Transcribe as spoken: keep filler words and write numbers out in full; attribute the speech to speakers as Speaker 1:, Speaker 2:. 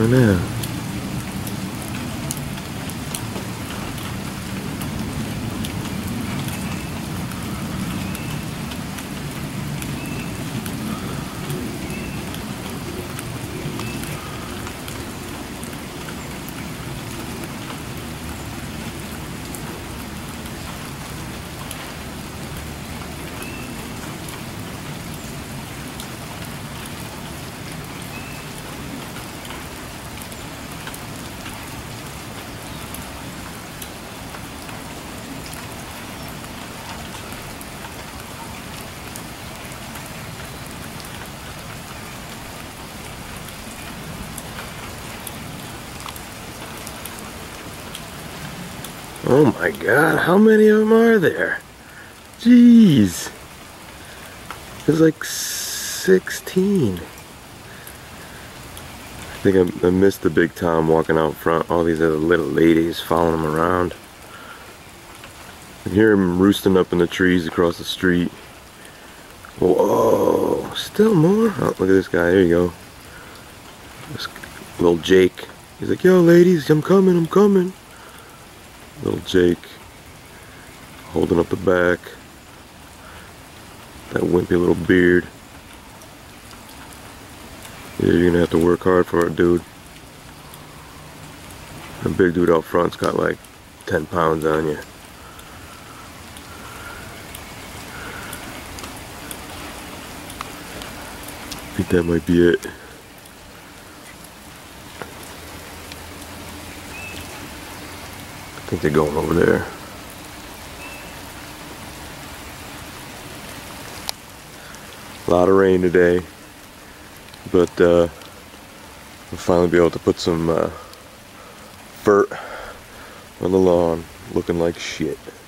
Speaker 1: I know. Oh my god, how many of them are there? Jeez. There's like sixteen. I think I, I missed the big Tom walking out front. All these other little ladies following him around. I can hear him roosting up in the trees across the street. Whoa, still more? Oh, look at this guy, there you go. This little Jake. He's like, yo ladies, I'm coming, I'm coming. Little Jake holding up the back. That wimpy little beard. Yeah, you're gonna have to work hard for it, dude. The big dude out front's got like ten pounds on you. I think that might be it. I think they're going over there. A lot of rain today, but uh, we'll finally be able to put some uh, fert on the lawn, looking like shit.